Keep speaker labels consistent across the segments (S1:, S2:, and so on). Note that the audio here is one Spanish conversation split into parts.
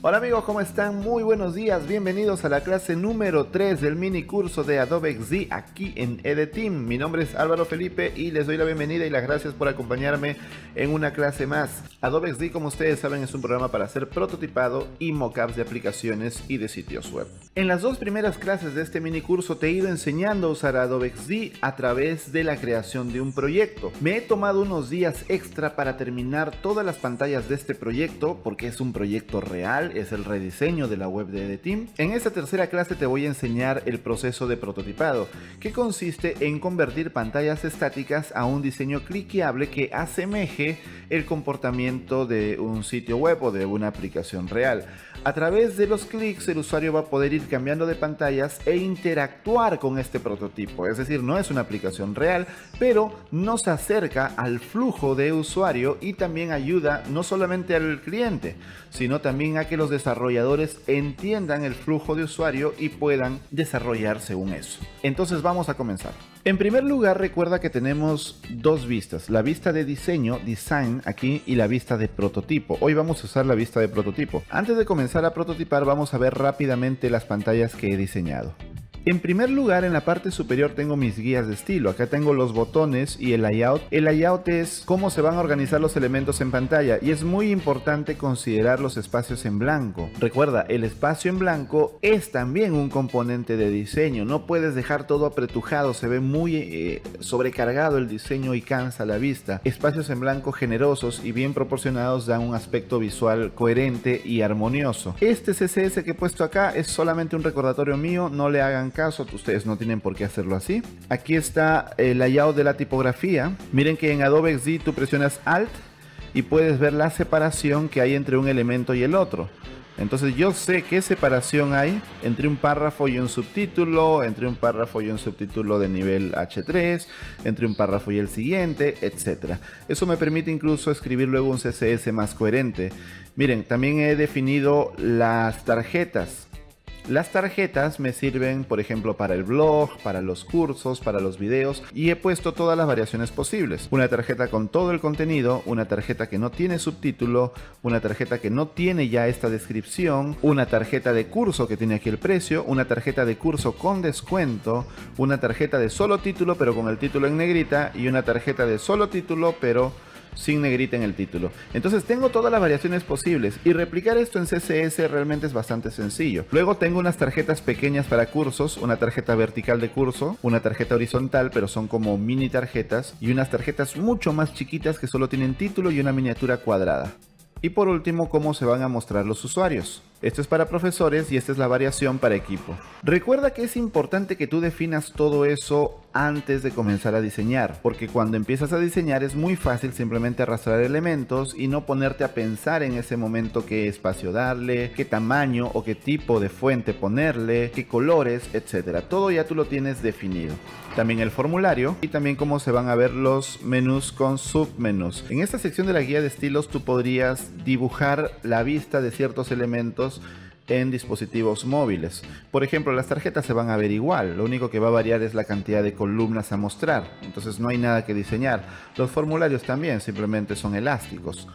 S1: Hola amigos, ¿cómo están? Muy buenos días, bienvenidos a la clase número 3 del mini curso de Adobe XD aquí en EDTeam. Mi nombre es Álvaro Felipe y les doy la bienvenida y las gracias por acompañarme en una clase más. Adobe XD, como ustedes saben, es un programa para hacer prototipado y mockups de aplicaciones y de sitios web. En las dos primeras clases de este mini curso te he ido enseñando a usar Adobe XD a través de la creación de un proyecto. Me he tomado unos días extra para terminar todas las pantallas de este proyecto porque es un proyecto real. Es el rediseño de la web de EDTeam. En esta tercera clase te voy a enseñar el proceso de prototipado, que consiste en convertir pantallas estáticas a un diseño cliqueable que asemeje el comportamiento de un sitio web o de una aplicación real. A través de los clics el usuario va a poder ir cambiando de pantallas e interactuar con este prototipo, es decir, no es una aplicación real, pero nos acerca al flujo de usuario y también ayuda no solamente al cliente, sino también a que los desarrolladores entiendan el flujo de usuario y puedan desarrollar según eso. Entonces vamos a comenzar. En primer lugar, recuerda que tenemos dos vistas, la vista de diseño, design aquí, y la vista de prototipo. Hoy vamos a usar la vista de prototipo. Antes de comenzar a prototipar, vamos a ver rápidamente las pantallas que he diseñado. En primer lugar, en la parte superior tengo mis guías de estilo. Acá tengo los botones y el layout. El layout es cómo se van a organizar los elementos en pantalla y es muy importante considerar los espacios en blanco. Recuerda, el espacio en blanco es también un componente de diseño. No puedes dejar todo apretujado, se ve muy sobrecargado el diseño y cansa la vista. Espacios en blanco generosos y bien proporcionados dan un aspecto visual coherente y armonioso. Este CSS que he puesto acá es solamente un recordatorio mío, no le hagan caso, ustedes no tienen por qué hacerlo así. Aquí está el layout de la tipografía. Miren que en Adobe XD tú presionas Alt y puedes ver la separación que hay entre un elemento y el otro. Entonces yo sé qué separación hay entre un párrafo y un subtítulo, entre un párrafo y un subtítulo de nivel H3, entre un párrafo y el siguiente, etc. Eso me permite incluso escribir luego un CSS más coherente. Miren, también he definido las tarjetas. Las tarjetas me sirven, por ejemplo, para el blog, para los cursos, para los videos, y he puesto todas las variaciones posibles. Una tarjeta con todo el contenido, una tarjeta que no tiene subtítulo, una tarjeta que no tiene ya esta descripción, una tarjeta de curso que tiene aquí el precio, una tarjeta de curso con descuento, una tarjeta de solo título pero con el título en negrita y una tarjeta de solo título pero sin negrita en el título. Entonces tengo todas las variaciones posibles y replicar esto en CSS realmente es bastante sencillo. Luego tengo unas tarjetas pequeñas para cursos, una tarjeta vertical de curso, una tarjeta horizontal pero son como mini tarjetas y unas tarjetas mucho más chiquitas que solo tienen título y una miniatura cuadrada. Y por último, cómo se van a mostrar los usuarios. Esto es para profesores y esta es la variación para equipo. Recuerda que es importante que tú definas todo eso antes de comenzar a diseñar, porque cuando empiezas a diseñar es muy fácil simplemente arrastrar elementos y no ponerte a pensar en ese momento qué espacio darle, qué tamaño o qué tipo de fuente ponerle, qué colores, etc. Todo ya tú lo tienes definido. También el formulario y también cómo se van a ver los menús con submenús. En esta sección de la guía de estilos tú podrías dibujar la vista de ciertos elementos en dispositivos móviles. Por ejemplo, las tarjetas se van a ver igual, lo único que va a variar es la cantidad de columnas a mostrar, entonces no hay nada que diseñar. Los formularios también simplemente son elásticos.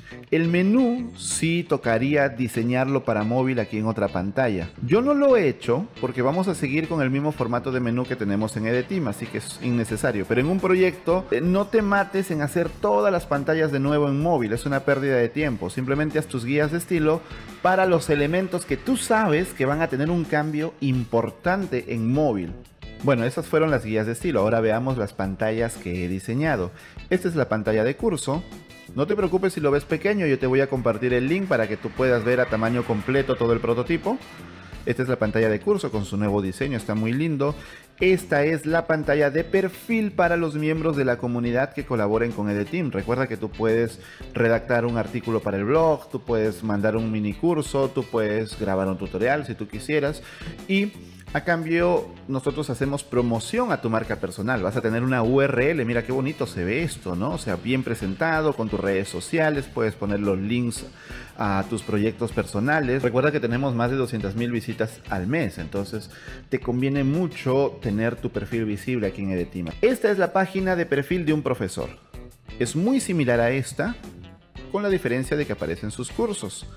S1: El menú sí tocaría diseñarlo para móvil aquí en otra pantalla. Yo no lo he hecho porque vamos a seguir con el mismo formato de menú que tenemos en EDTeam, así que es innecesario. Pero en un proyecto no te mates en hacer todas las pantallas de nuevo en móvil, es una pérdida de tiempo. Simplemente haz tus guías de estilo para los elementos que tú sabes que van a tener un cambio importante en móvil. Bueno, esas fueron las guías de estilo. Ahora veamos las pantallas que he diseñado. Esta es la pantalla de curso. No te preocupes si lo ves pequeño, yo te voy a compartir el link para que tú puedas ver a tamaño completo todo el prototipo. Esta es la pantalla de curso con su nuevo diseño, está muy lindo. Esta es la pantalla de perfil para los miembros de la comunidad que colaboren con EDTeam. Recuerda que tú puedes redactar un artículo para el blog, tú puedes mandar un mini curso, tú puedes grabar un tutorial si tú quisieras y a cambio nosotros hacemos promoción a tu marca personal. Vas a tener una URL, mira qué bonito se ve esto, ¿no? O sea, bien presentado con tus redes sociales, puedes poner los links a tus proyectos personales. Recuerda que tenemos más de 200,000 visitas al mes, entonces te conviene mucho tener tu perfil visible aquí en EDTeam. Esta es la página de perfil de un profesor. Es muy similar a esta, con la diferencia de que aparecen sus cursos.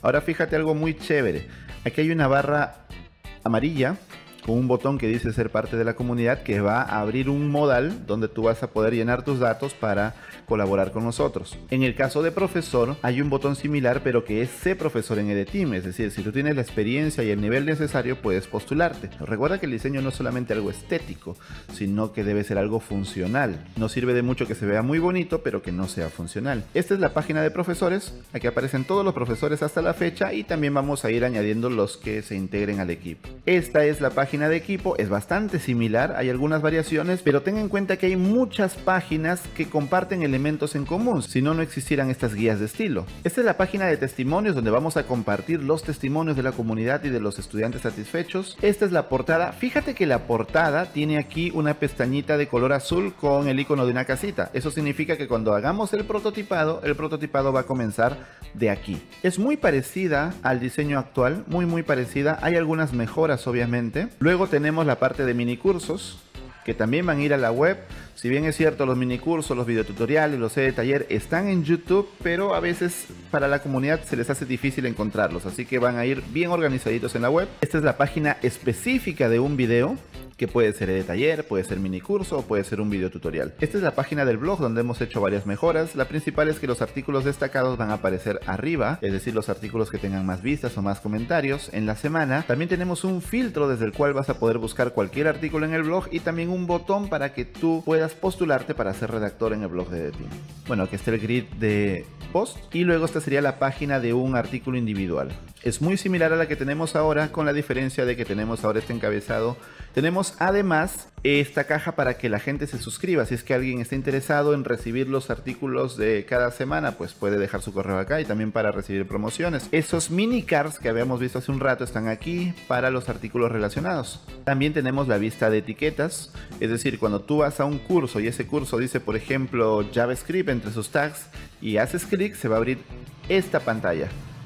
S1: Ahora fíjate algo muy chévere. Aquí hay una barra amarilla con un botón que dice ser parte de la comunidad, que va a abrir un modal donde tú vas a poder llenar tus datos para colaborar con nosotros. En el caso de profesor hay un botón similar, pero que es Sé profesor en EDTeam, es decir, si tú tienes la experiencia y el nivel necesario puedes postularte. Recuerda que el diseño no es solamente algo estético, sino que debe ser algo funcional. No sirve de mucho que se vea muy bonito, pero que no sea funcional. Esta es la página de profesores, aquí aparecen todos los profesores hasta la fecha y también vamos a ir añadiendo los que se integren al equipo. Esta es la página de equipo, es bastante similar, hay algunas variaciones, pero ten en cuenta que hay muchas páginas que comparten elementos en común, si no, no existieran estas guías de estilo. Esta es la página de testimonios donde vamos a compartir los testimonios de la comunidad y de los estudiantes satisfechos. Esta es la portada, fíjate que la portada tiene aquí una pestañita de color azul con el icono de una casita, eso significa que cuando hagamos el prototipado va a comenzar de aquí. Es muy parecida al diseño actual, muy parecida, hay algunas mejoras obviamente. Luego tenemos la parte de mini cursos, que también van a ir a la web. Si bien es cierto, los mini cursos, los videotutoriales, los taller están en YouTube, pero a veces para la comunidad se les hace difícil encontrarlos, así que van a ir bien organizaditos en la web. Esta es la página específica de un video, que puede ser de taller, puede ser mini curso o puede ser un video tutorial. Esta es la página del blog donde hemos hecho varias mejoras. La principal es que los artículos destacados van a aparecer arriba, es decir, los artículos que tengan más vistas o más comentarios en la semana. También tenemos un filtro desde el cual vas a poder buscar cualquier artículo en el blog y también un botón para que tú puedas postularte para ser redactor en el blog de EDTeam. Bueno, aquí está el grid de post y luego esta sería la página de un artículo individual. Es muy similar a la que tenemos ahora, con la diferencia de que tenemos ahora este encabezado. Tenemos además esta caja para que la gente se suscriba. Si es que alguien está interesado en recibir los artículos de cada semana, pues puede dejar su correo acá, y también para recibir promociones. Esos mini cards que habíamos visto hace un rato están aquí para los artículos relacionados. También tenemos la vista de etiquetas, es decir, cuando tú vas a un curso y ese curso dice, por ejemplo, JavaScript entre sus tags y haces clic, se va a abrir esta pantalla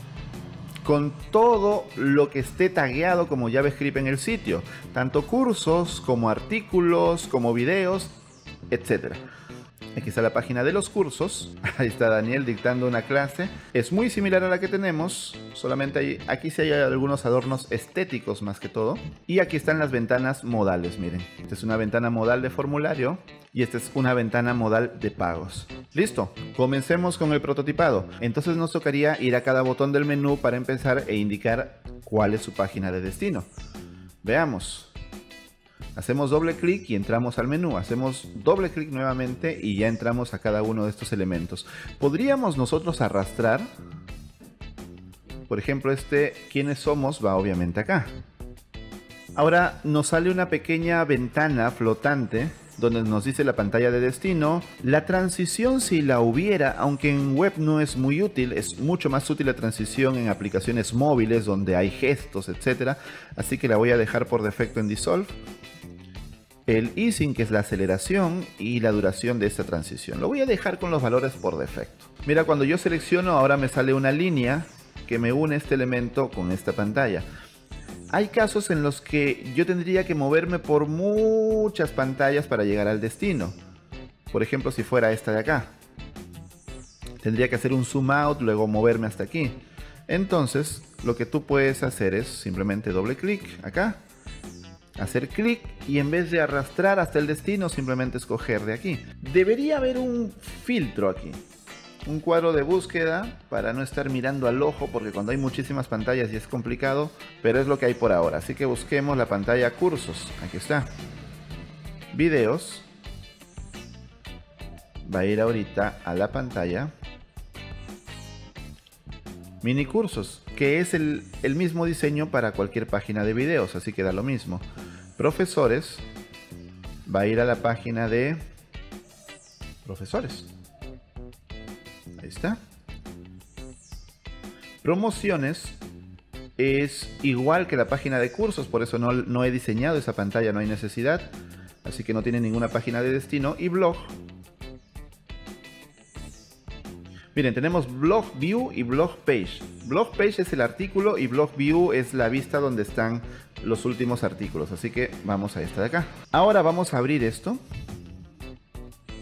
S1: con todo lo que esté tagueado como JavaScript en el sitio, tanto cursos como artículos, como videos, etc. Aquí está la página de los cursos, ahí está Daniel dictando una clase, es muy similar a la que tenemos, solamente aquí sí hay algunos adornos estéticos más que todo. Y aquí están las ventanas modales, miren, esta es una ventana modal de formulario y esta es una ventana modal de pagos. Listo, comencemos con el prototipado. Entonces nos tocaría ir a cada botón del menú para empezar e indicar cuál es su página de destino. Veamos. Hacemos doble clic y entramos al menú, hacemos doble clic nuevamente y ya entramos a cada uno de estos elementos. Podríamos nosotros arrastrar, por ejemplo, ¿quiénes somos? Va obviamente acá. Ahora nos sale una pequeña ventana flotante donde nos dice la pantalla de destino. La transición, si la hubiera, aunque en web no es muy útil, es mucho más útil la transición en aplicaciones móviles donde hay gestos, etc. Así que la voy a dejar por defecto en Dissolve. El easing, que es la aceleración, y la duración de esta transición. Lo voy a dejar con los valores por defecto. Mira, cuando yo selecciono, ahora me sale una línea que me une este elemento con esta pantalla. Hay casos en los que yo tendría que moverme por muchas pantallas para llegar al destino. Por ejemplo, si fuera esta de acá. Tendría que hacer un zoom out, luego moverme hasta aquí. Entonces, lo que tú puedes hacer es simplemente doble clic acá. Hacer clic y en vez de arrastrar hasta el destino, simplemente escoger de aquí. Debería haber un filtro aquí. Un cuadro de búsqueda para no estar mirando al ojo, porque cuando hay muchísimas pantallas y es complicado, pero es lo que hay por ahora. Así que busquemos la pantalla cursos. Aquí está. Videos. Va a ir ahorita a la pantalla mini cursos, que es el mismo diseño para cualquier página de videos, así que da lo mismo. Profesores. Va a ir a la página de profesores. Ahí está. Promociones es igual que la página de cursos, por eso no he diseñado esa pantalla, no hay necesidad, así que no tiene ninguna página de destino. Y blog. Miren, tenemos blog view y blog page. Blog page es el artículo y blog view es la vista donde están los últimos artículos, así que vamos a esta de acá. Ahora vamos a abrir esto.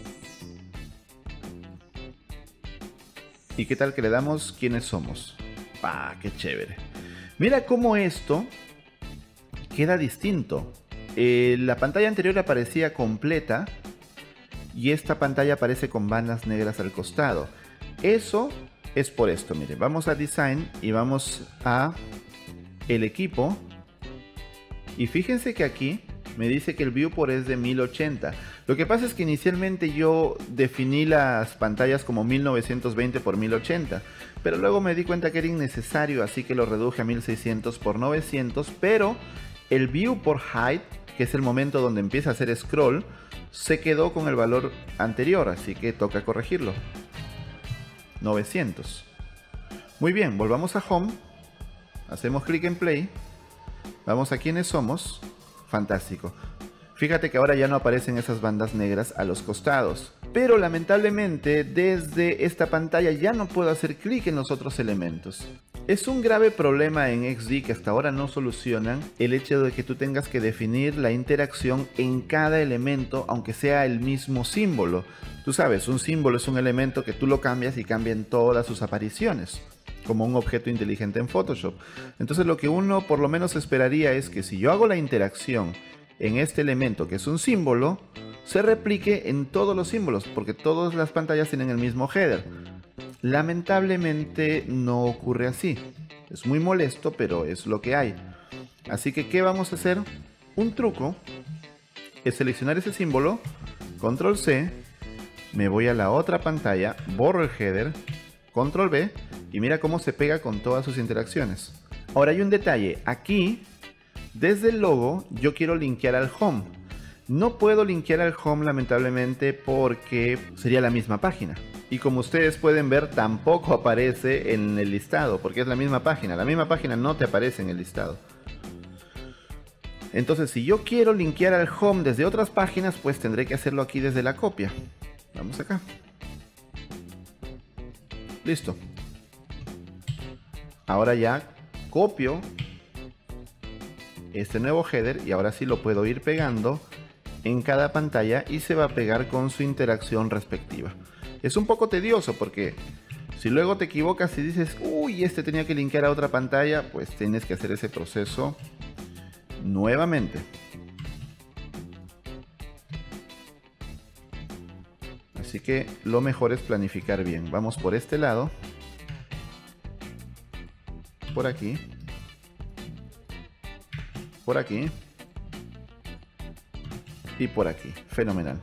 S1: ¿Y qué tal que le damos quiénes somos? Ah, qué chévere. Mira cómo esto queda distinto. La pantalla anterior aparecía completa y esta pantalla aparece con bandas negras al costado. Eso es por esto, mire, vamos a Design y vamos a el equipo y fíjense que aquí me dice que el viewport es de 1080. Lo que pasa es que inicialmente yo definí las pantallas como 1920 por 1080, pero luego me di cuenta que era innecesario, así que lo reduje a 1600 por 900, pero el viewport height, que es el momento donde empieza a hacer scroll, se quedó con el valor anterior, así que toca corregirlo. 900. Muy bien, volvamos a Home, hacemos clic en Play, vamos a quiénes somos. Fantástico. Fíjate que ahora ya no aparecen esas bandas negras a los costados. Pero lamentablemente desde esta pantalla ya no puedo hacer clic en los otros elementos. Es un grave problema en XD que hasta ahora no solucionan el hecho de que tú tengas que definir la interacción en cada elemento aunque sea el mismo símbolo. Tú sabes, un símbolo es un elemento que tú lo cambias y cambian todas sus apariciones, como un objeto inteligente en Photoshop. Entonces lo que uno por lo menos esperaría es que si yo hago la interacción en este elemento que es un símbolo, se replique en todos los símbolos, porque todas las pantallas tienen el mismo header. Lamentablemente no ocurre así. Es muy molesto, pero es lo que hay. Así que, ¿qué vamos a hacer? Un truco es seleccionar ese símbolo, control C, me voy a la otra pantalla, borro el header, control V, y mira cómo se pega con todas sus interacciones. Ahora hay un detalle, aquí desde el logo yo quiero linkear al home. No puedo linkear al home lamentablemente porque sería la misma página. Y como ustedes pueden ver tampoco aparece en el listado porque es la misma página. La misma página no te aparece en el listado. Entonces si yo quiero linkear al home desde otras páginas, pues tendré que hacerlo aquí desde la copia. Vamos acá. Listo. Ahora ya copio este nuevo header y ahora sí lo puedo ir pegando en cada pantalla y se va a pegar con su interacción respectiva. Es un poco tedioso porque si luego te equivocas y dices, uy, este tenía que linkear a otra pantalla, pues tienes que hacer ese proceso nuevamente. Así que lo mejor es planificar bien. Vamos por este lado, por aquí, por aquí y por aquí. Fenomenal.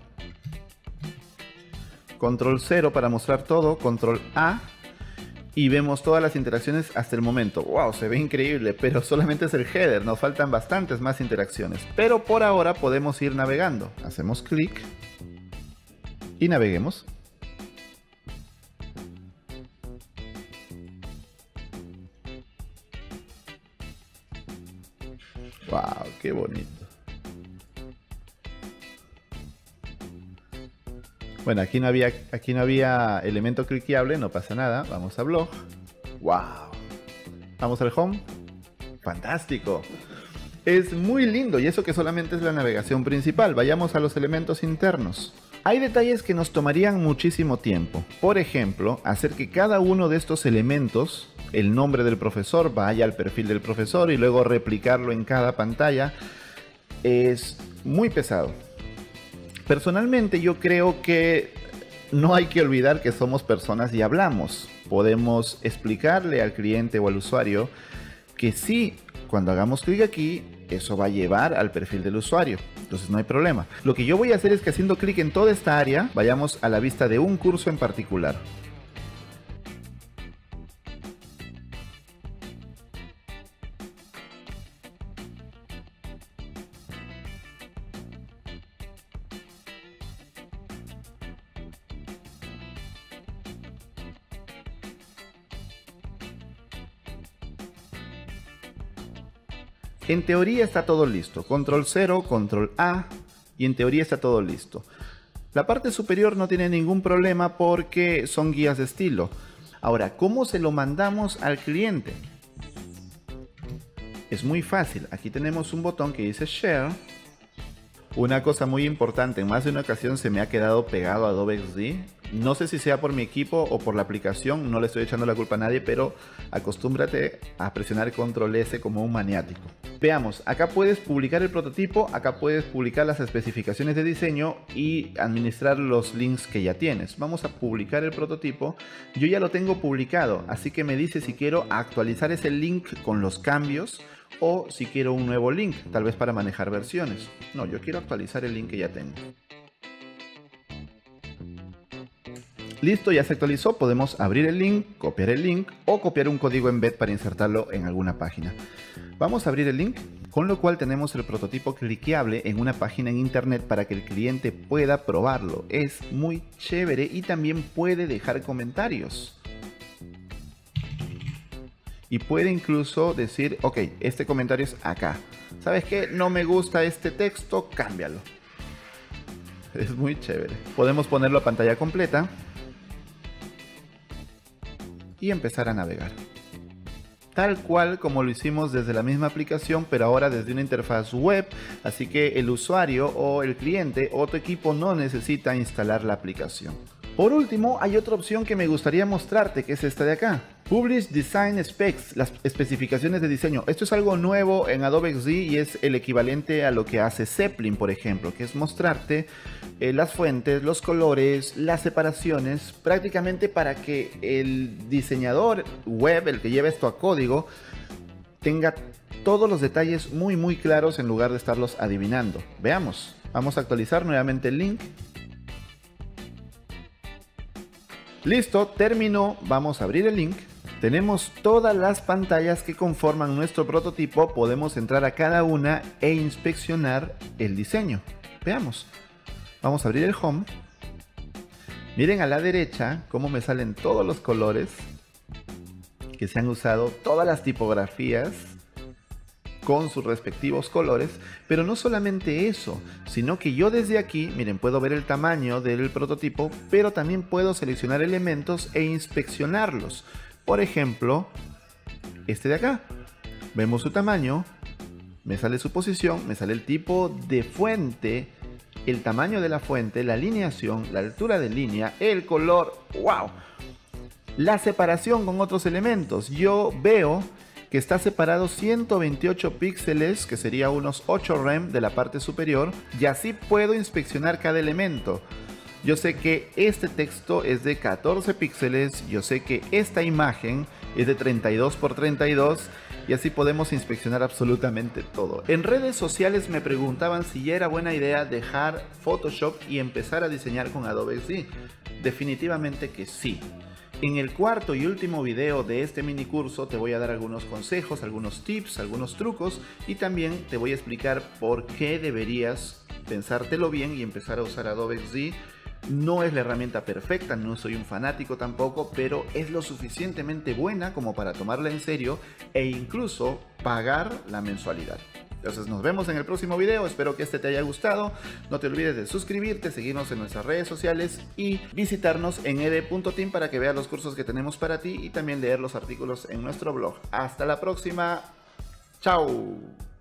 S1: Control 0 para mostrar todo, control A y vemos todas las interacciones hasta el momento. Wow, se ve increíble, pero solamente es el header, nos faltan bastantes más interacciones. Pero por ahora podemos ir navegando. Hacemos clic y naveguemos. Wow, qué bonito. Bueno, aquí no había elemento cliqueable, no pasa nada. Vamos a blog. Wow. Vamos al home. Fantástico. Es muy lindo y eso que solamente es la navegación principal. Vayamos a los elementos internos. Hay detalles que nos tomarían muchísimo tiempo. Por ejemplo, hacer que cada uno de estos elementos, el nombre del profesor, vaya al perfil del profesor y luego replicarlo en cada pantalla, es muy pesado. Personalmente yo creo que no hay que olvidar que somos personas y hablamos. Podemos explicarle al cliente o al usuario que sí, cuando hagamos clic aquí, eso va a llevar al perfil del usuario. Entonces no hay problema. Lo que yo voy a hacer es que haciendo clic en toda esta área, vayamos a la vista de un curso en particular. En teoría está todo listo. Control 0, control A y en teoría está todo listo. La parte superior no tiene ningún problema porque son guías de estilo. Ahora, ¿cómo se lo mandamos al cliente? Es muy fácil. Aquí tenemos un botón que dice Share. Una cosa muy importante, en más de una ocasión se me ha quedado pegado Adobe XD. No sé si sea por mi equipo o por la aplicación, no le estoy echando la culpa a nadie, pero acostúmbrate a presionar Control S como un maniático. Veamos, acá puedes publicar el prototipo, acá puedes publicar las especificaciones de diseño y administrar los links que ya tienes. Vamos a publicar el prototipo. Yo ya lo tengo publicado, así que me dice si quiero actualizar ese link con los cambios o si quiero un nuevo link, tal vez para manejar versiones. No, yo quiero actualizar el link que ya tengo. Listo, ya se actualizó. Podemos abrir el link, copiar el link o copiar un código embed para insertarlo en alguna página. Vamos a abrir el link, con lo cual tenemos el prototipo cliqueable en una página en internet para que el cliente pueda probarlo. Es muy chévere y también puede dejar comentarios. Y puede incluso decir, ok, este comentario es acá. ¿Sabes qué? No me gusta este texto, cámbialo. Es muy chévere. Podemos ponerlo a pantalla completa y empezar a navegar. Tal cual como lo hicimos desde la misma aplicación, pero ahora desde una interfaz web, así que el usuario o el cliente o tu equipo no necesita instalar la aplicación. Por último, hay otra opción que me gustaría mostrarte, que es esta de acá. Publish Design Specs, las especificaciones de diseño. Esto es algo nuevo en Adobe XD y es el equivalente a lo que hace Zeppelin, por ejemplo, que es mostrarte las fuentes, los colores, las separaciones, prácticamente para que el diseñador web, el que lleva esto a código, tenga todos los detalles muy claros en lugar de estarlos adivinando. Veamos, vamos a actualizar nuevamente el link. Listo, terminó. Vamos a abrir el link. Tenemos todas las pantallas que conforman nuestro prototipo. Podemos entrar a cada una e inspeccionar el diseño. Veamos. Vamos a abrir el Home. Miren a la derecha cómo me salen todos los colores que se han usado, todas las tipografías con sus respectivos colores, pero no solamente eso, sino que yo desde aquí, miren, puedo ver el tamaño del prototipo, pero también puedo seleccionar elementos e inspeccionarlos. Por ejemplo, este de acá, vemos su tamaño, me sale su posición, me sale el tipo de fuente, el tamaño de la fuente, la alineación, la altura de línea, el color, ¡wow! La separación con otros elementos, yo veo que está separado 128 píxeles, que sería unos 8 rem de la parte superior, y así puedo inspeccionar cada elemento. Yo sé que este texto es de 14 píxeles, yo sé que esta imagen es de 32 por 32, y así podemos inspeccionar absolutamente todo. En redes sociales me preguntaban si ya era buena idea dejar Photoshop y empezar a diseñar con Adobe XD. Definitivamente que sí. En el cuarto y último video de este mini curso te voy a dar algunos consejos, algunos tips, algunos trucos y también te voy a explicar por qué deberías pensártelo bien y empezar a usar Adobe XD. No es la herramienta perfecta, no soy un fanático tampoco, pero es lo suficientemente buena como para tomarla en serio e incluso pagar la mensualidad. Entonces nos vemos en el próximo video, espero que este te haya gustado. No te olvides de suscribirte, seguirnos en nuestras redes sociales y visitarnos en ed.team para que veas los cursos que tenemos para ti y también leer los artículos en nuestro blog. Hasta la próxima, chao.